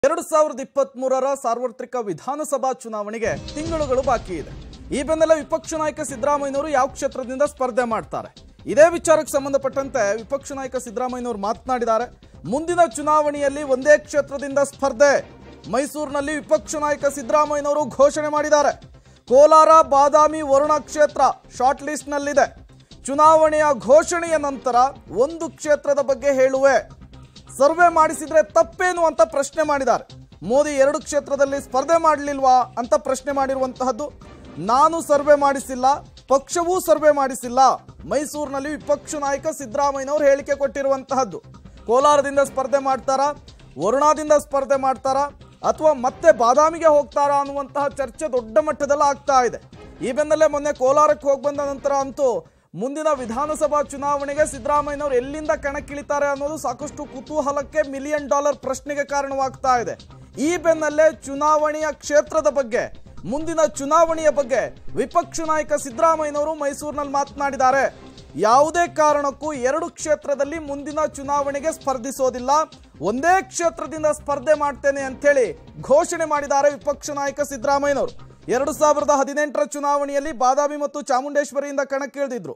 2023ರ ಸಾರ್ವತ್ರಿಕ ವಿಧಾನಸಭಾ ಚುನಾವಣೆಗೆ ತಿಂಗಳುಗಳು ಬಾಕಿ ಇದೆ. ಈ ಬೆನ್ನಲ್ಲೇ ವಿಪಕ್ಷ ನಾಯಕ ಸಿದ್ದರಾಮಯ್ಯನವರು ಯಾವ ಕ್ಷೇತ್ರದಿಂದ ಸ್ಪರ್ಧೆ ಮಾಡ್ತಾರೆ, ಇದೇ ವಿಚಾರಕ್ಕೆ ಸಂಬಂಧಪಟ್ಟಂತೆ ವಿಪಕ್ಷ ನಾಯಕ ಸಿದ್ದರಾಮಯ್ಯನವರು ಮಾತನಾಡಿದ್ದಾರೆ. ಮುಂದಿನ ಚುನಾವಣೆಯಲ್ಲಿ ಒಂದೇ ಕ್ಷೇತ್ರದಿಂದ ಸ್ಪರ್ಧೆ ಮೈಸೂರಿನಲ್ಲಿ ವಿಪಕ್ಷ ನಾಯಕ ಸಿದ್ದರಾಮಯ್ಯನವರು ಘೋಷಣೆ ಮಾಡಿದ್ದಾರೆ. ಕೋಲಾರ, ಬಾದಾಮಿ, ವರುಣ ಕ್ಷೇತ್ರ ಶಾರ್ಟ್ ಲಿಸ್ಟ್ನಲ್ಲಿದೆ. ಚುನಾವಣೆಯ ಘೋಷಣೆಯ ನಂತರ ಒಂದು ಕ್ಷೇತ್ರದ ಬಗ್ಗೆ ಹೇಳುವೆ, ಸರ್ವೆ ಮಾಡಿಸಿದ್ರೆ ತಪ್ಪೇನು ಅಂತ ಪ್ರಶ್ನೆ ಮಾಡಿದ್ದಾರೆ. ಮೋದಿ ಎರಡು ಕ್ಷೇತ್ರದಲ್ಲಿ ಸ್ಪರ್ಧೆ ಮಾಡಲಿಲ್ವಾ ಅಂತ ಪ್ರಶ್ನೆ ಮಾಡಿರುವಂತಹದ್ದು. ನಾನು ಸರ್ವೆ ಮಾಡಿಸಿಲ್ಲ, ಪಕ್ಷವೂ ಸರ್ವೆ ಮಾಡಿಸಿಲ್ಲ, ಮೈಸೂರಿನಲ್ಲಿ ವಿಪಕ್ಷ ನಾಯಕ ಸಿದ್ದರಾಮಯ್ಯನವರು ಹೇಳಿಕೆ ಕೊಟ್ಟಿರುವಂತಹದ್ದು. ಕೋಲಾರದಿಂದ ಸ್ಪರ್ಧೆ ಮಾಡ್ತಾರಾ, ವರುಣಾದಿಂದ ಸ್ಪರ್ಧೆ ಮಾಡ್ತಾರಾ, ಅಥವಾ ಮತ್ತೆ ಬಾದಾಮಿಗೆ ಹೋಗ್ತಾರಾ ಅನ್ನುವಂತಹ ಚರ್ಚೆ ದೊಡ್ಡ ಮಟ್ಟದಲ್ಲಿ ಆಗ್ತಾ ಇದೆ. ಈ ಬೆನ್ನಲ್ಲೇ ಮೊನ್ನೆ ಕೋಲಾರಕ್ಕೆ ಹೋಗಿ ಬಂದ ನಂತರ ಅಂತೂ ಮುಂದಿನ ವಿಧಾನಸಭಾ ಚುನಾವಣೆಗೆ ಸಿದ್ದರಾಮಯ್ಯನವರು ಎಲ್ಲಿಂದ ಕಣಕ್ಕಿಳಿತಾರೆ ಅನ್ನೋದು ಸಾಕಷ್ಟು ಕುತೂಹಲಕ್ಕೆ, $1 ಮಿಲಿಯನ್ ಪ್ರಶ್ನೆಗೆ ಕಾರಣವಾಗ್ತಾ ಇದೆ. ಈ ಬೆನ್ನಲ್ಲೇ ಚುನಾವಣೆಯ ಕ್ಷೇತ್ರದ ಬಗ್ಗೆ, ಮುಂದಿನ ಚುನಾವಣೆಯ ಬಗ್ಗೆ ವಿಪಕ್ಷ ನಾಯಕ ಸಿದ್ದರಾಮಯ್ಯನವರು ಮೈಸೂರಿನಲ್ಲಿ ಮಾತನಾಡಿದ್ದಾರೆ. ಯಾವುದೇ ಕಾರಣಕ್ಕೂ ಎರಡು ಕ್ಷೇತ್ರದಲ್ಲಿ ಮುಂದಿನ ಚುನಾವಣೆಗೆ ಸ್ಪರ್ಧಿಸೋದಿಲ್ಲ, ಒಂದೇ ಕ್ಷೇತ್ರದಿಂದ ಸ್ಪರ್ಧೆ ಮಾಡ್ತೇನೆ ಅಂತೇಳಿ ಘೋಷಣೆ ಮಾಡಿದ್ದಾರೆ ವಿಪಕ್ಷ ನಾಯಕ ಸಿದ್ದರಾಮಯ್ಯನವರು. 2018ರ ಚುನಾವಣೆಯಲ್ಲಿ ಬಾದಾಮಿ ಮತ್ತು ಚಾಮುಂಡೇಶ್ವರಿಯಿಂದ ಕಣಕ್ಕಿಳಿದಿದ್ರು.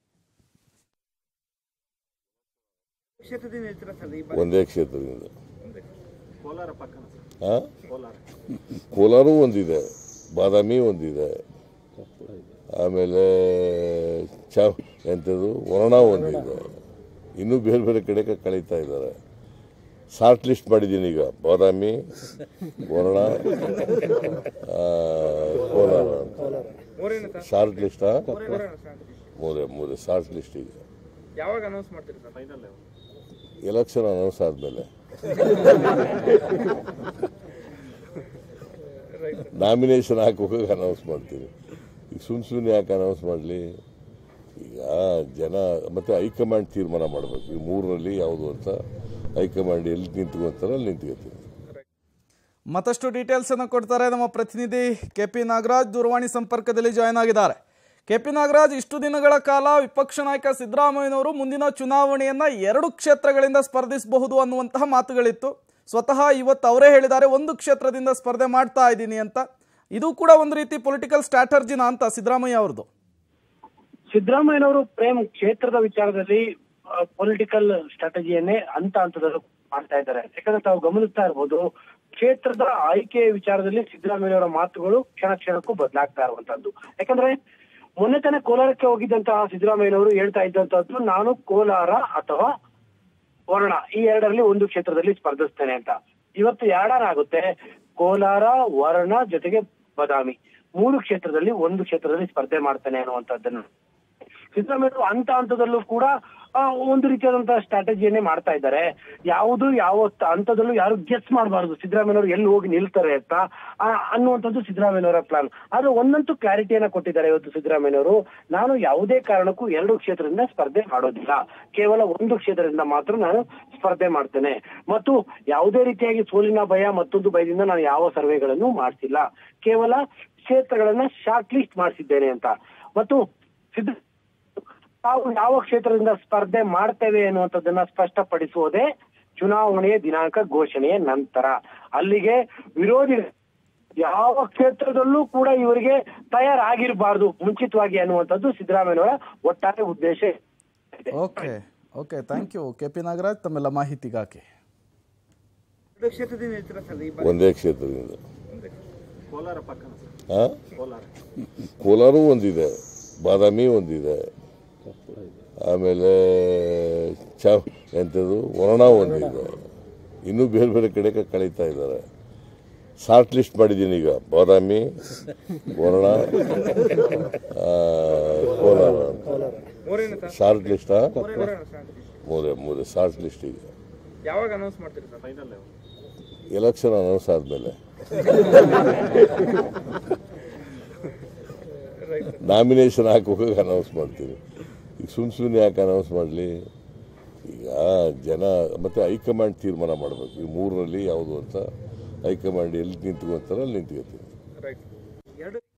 ಒಂದೇ ಕ್ಷೇತ್ರದಿಂದ ಕೋಲಾರ ಒಂದಿದೆ, ಬಾದಾಮಿ ಒಂದಿದೆ, ಆಮೇಲೆ ಎಂಥದ್ದು ವರುಣ ಒಂದಿದೆ, ಇನ್ನೂ ಬೇರೆ ಬೇರೆ ಕಡೆ ಕಳೀತಾ ಇದ್ದಾರೆ. ಶಾರ್ಟ್ ಲಿಸ್ಟ್ ಮಾಡಿದ್ದೀನಿ ಈಗ, ಬಾದಾಮಿ, ವರುಣ, ಕೋಲಾರ ಶಾರ್ಟ್ ಲಿಸ್ಟ್, ಮೂರೇ ಶಾರ್ಟ್ ಲಿಸ್ಟ್. ಈಗ ಯಾವಾಗ ಅನೌನ್ಸ್ ಮಾಡ್ತೀರಿ ಸರ್? ಫೈನಲ್ ಎಲೆಕ್ಷನ್ ಅನೌನ್ಸ್ ಆದಮೇಲೆ ನಾಮಿನೇಷನ್ ಹಾಕುವಾಗ ಅನೌನ್ಸ್ ಮಾಡ್ತೀನಿ. ಈಗ ಸುಮ್ಮನೆ ಯಾಕೆ ಅನೌನ್ಸ್ ಮಾಡಲಿ? ಈಗ ಜನ ಮತ್ತು ಹೈಕಮಾಂಡ್ ತೀರ್ಮಾನ ಮಾಡಬೇಕು. ಈ ಮೂರರಲ್ಲಿ ಯಾವುದು ಅಂತ ಹೈಕಮಾಂಡ್ ಎಲ್ಲಿ ನಿಂತ್ಕೊಂತಾರೆ ಅಲ್ಲಿ ನಿಂತ್ಕೊತೀವಿ. ಮತ್ತಷ್ಟು ಡೀಟೇಲ್ಸ್ ಅನ್ನು ಕೊಡ್ತಾರೆ ನಮ್ಮ ಪ್ರತಿನಿಧಿ KP ನಾಗರಾಜ್. ದೂರವಾಣಿ ಸಂಪರ್ಕದಲ್ಲಿ ಜಾಯ್ನ್ ಆಗಿದ್ದಾರೆ. KP ನಾಗರಾಜ್, ಇಷ್ಟು ದಿನಗಳ ಕಾಲ ವಿಪಕ್ಷ ನಾಯಕ ಸಿದ್ದರಾಮಯ್ಯನವರು ಮುಂದಿನ ಚುನಾವಣೆಯನ್ನ ಎರಡು ಕ್ಷೇತ್ರಗಳಿಂದ ಸ್ಪರ್ಧಿಸಬಹುದು ಅನ್ನುವಂತಹ ಮಾತುಗಳಿತ್ತು. ಸ್ವತಃ ಇವತ್ತು ಅವರೇ ಹೇಳಿದ್ದಾರೆ ಒಂದು ಕ್ಷೇತ್ರದಿಂದ ಸ್ಪರ್ಧೆ ಮಾಡ್ತಾ ಇದ್ದೀನಿ ಅಂತ. ಇದು ಕೂಡ ಒಂದು ರೀತಿ ಪೊಲಿಟಿಕಲ್ ಸ್ಟ್ರಾಟರ್ಜಿನ ಅಂತ ಸಿದ್ದರಾಮಯ್ಯ ಅವ್ರದ್ದು. ಸಿದ್ದರಾಮಯ್ಯನವರು ಪ್ರೇಮ್ ಕ್ಷೇತ್ರದ ವಿಚಾರದಲ್ಲಿ ಪೊಲಿಟಿಕಲ್ ಸ್ಟ್ರಾಟಜಿಯನ್ನೇ ಹಂತದಲ್ಲಿ ಮಾಡ್ತಾ ಇದ್ದಾರೆ. ಯಾಕಂದ್ರೆ ತಾವು ಗಮನಿಸ್ತಾ ಇರ್ಬೋದು, ಕ್ಷೇತ್ರದ ಆಯ್ಕೆ ವಿಚಾರದಲ್ಲಿ ಸಿದ್ದರಾಮಯ್ಯನವರ ಮಾತುಗಳು ಕ್ಷಣ ಕ್ಷಣಕ್ಕೂ ಬದಲಾಗ್ತಾ ಇರುವಂತದ್ದು. ಯಾಕಂದ್ರೆ ಮೊನ್ನೆ ತಾನೇ ಕೋಲಾರಕ್ಕೆ ಹೋಗಿದ್ದಂತಹ ಸಿದ್ದರಾಮಯ್ಯನವರು ಹೇಳ್ತಾ ಇದ್ದಂತದ್ದು, ನಾನು ಕೋಲಾರ ಅಥವಾ ವರುಣ ಈ ಎರಡರಲ್ಲಿ ಒಂದು ಕ್ಷೇತ್ರದಲ್ಲಿ ಸ್ಪರ್ಧಿಸ್ತೇನೆ ಅಂತ. ಇವತ್ತು ಎರಡಾಗುತ್ತೆ, ಕೋಲಾರ, ವರುಣ ಜೊತೆಗೆ ಬಾದಾಮಿ, ಮೂರು ಕ್ಷೇತ್ರದಲ್ಲಿ ಒಂದು ಕ್ಷೇತ್ರದಲ್ಲಿ ಸ್ಪರ್ಧೆ ಮಾಡ್ತಾನೆ ಅನ್ನುವಂಥದ್ದನ್ನು ಸಿದ್ದರಾಮಯ್ಯರು ಹಂತದಲ್ಲೂ ಕೂಡ ಒಂದು ರೀತಿಯಾದಂತಹ ಸ್ಟ್ರಾಟಜಿಯನ್ನೇ ಮಾಡ್ತಾ ಇದ್ದಾರೆ. ಯಾವ ಹಂತದಲ್ಲೂ ಯಾರು ಗೆಸ್ ಮಾಡಬಾರದು ಸಿದ್ದರಾಮಯ್ಯನವರು ಎಲ್ಲಿ ಹೋಗಿ ನಿಲ್ತಾರೆ ಅಂತ ಅನ್ನುವಂಥದ್ದು ಸಿದ್ದರಾಮಯ್ಯನವರ ಪ್ಲಾನ್. ಆದ್ರೆ ಒಂದಂತೂ ಕ್ಲಾರಿಟಿಯನ್ನ ಕೊಟ್ಟಿದ್ದಾರೆ ಇವತ್ತು ಸಿದ್ದರಾಮಯ್ಯನವರು, ನಾನು ಯಾವುದೇ ಕಾರಣಕ್ಕೂ ಎರಡು ಕ್ಷೇತ್ರದಿಂದ ಸ್ಪರ್ಧೆ ಮಾಡೋದಿಲ್ಲ, ಕೇವಲ ಒಂದು ಕ್ಷೇತ್ರದಿಂದ ಮಾತ್ರ ನಾನು ಸ್ಪರ್ಧೆ ಮಾಡ್ತೇನೆ, ಮತ್ತು ಯಾವುದೇ ರೀತಿಯಾಗಿ ಸೋಲಿನ ಭಯ ಮತ್ತೊಂದು ಭಯದಿಂದ ನಾನು ಯಾವ ಸರ್ವೆಗಳನ್ನು ಮಾಡಿಸಿಲ್ಲ, ಕೇವಲ ಕ್ಷೇತ್ರಗಳನ್ನ ಶಾರ್ಟ್ ಲಿಸ್ಟ್ ಮಾಡಿಸಿದ್ದೇನೆ ಅಂತ. ಮತ್ತು ತಾವು ಯಾವ ಕ್ಷೇತ್ರದಿಂದ ಸ್ಪರ್ಧೆ ಮಾಡ್ತೇವೆ ಅನ್ನುವಂಥದ್ದನ್ನ ಸ್ಪಷ್ಟಪಡಿಸುವುದೇ ಚುನಾವಣೆಯ ದಿನಾಂಕ ಘೋಷಣೆಯ ನಂತರ. ಅಲ್ಲಿಗೆ ವಿರೋಧಿ ಯಾವ ಕ್ಷೇತ್ರದಲ್ಲೂ ಕೂಡ ಇವರಿಗೆ ತಯಾರಾಗಿರಬಾರ್ದು ಮುಂಚಿತವಾಗಿ ಅನ್ನುವಂಥದ್ದು ಸಿದ್ದರಾಮಯ್ಯನವರ ಒಟ್ಟಾರೆ ಉದ್ದೇಶ ಇದೆ. Okay thank you KP Nagaraj, ತಮ್ಮೆಲ್ಲ ಮಾಹಿತಿಗಾಗಿ. ಒಂದೇ ಕ್ಷೇತ್ರದಿಂದ ಕೋಲಾರ ಕೋಲಾರ ಒಂದಿದೆ, ಬಾದಾಮಿ ಒಂದಿದೆ, ಆಮೇಲೆ ಎಂಥದ್ದು ವರುಣ ಒಂದಿದೆ, ಇನ್ನೂ ಬೇರೆ ಬೇರೆ ಕಡೆ ಕಳೀತಾ ಇದ್ದಾರೆ. ಶಾರ್ಟ್ ಲಿಸ್ಟ್ ಮಾಡಿದ್ದೀನಿ ಈಗ, ಬಾದಾಮಿ, ವರುಣ, ಕೋಲಾರ ಶಾರ್ಟ್ ಲಿಸ್ಟ್, ಮೂರೇ ಶಾರ್ಟ್ ಲಿಸ್ಟ್. ಈಗ ಯಾವಾಗ ಅನೌನ್ಸ್ ಮಾಡ್ತೀರಿ ಸರ್? ಫೈನಲ್ ಎಲೆಕ್ಷನ್ ಅನೌನ್ಸ್ ಆದಮೇಲೆ ನಾಮಿನೇಷನ್ ಹಾಕುವಾಗ ಅನೌನ್ಸ್ ಮಾಡ್ತೀನಿ. ಈಗ ಸುಮ್ಮನೆ ಯಾಕೆ ಅನೌನ್ಸ್ ಮಾಡಲಿ? ಈಗ ಜನ ಮತ್ತು ಹೈಕಮಾಂಡ್ ತೀರ್ಮಾನ ಮಾಡಬೇಕು. ಈ ಮೂರರಲ್ಲಿ ಯಾವುದು ಅಂತ ಹೈಕಮಾಂಡ್ ಎಲ್ಲಿ ನಿಂತ್ಕೊಂತಾರೆ ಅಲ್ಲಿ ನಿಂತ್ಕೊತೀವಿ.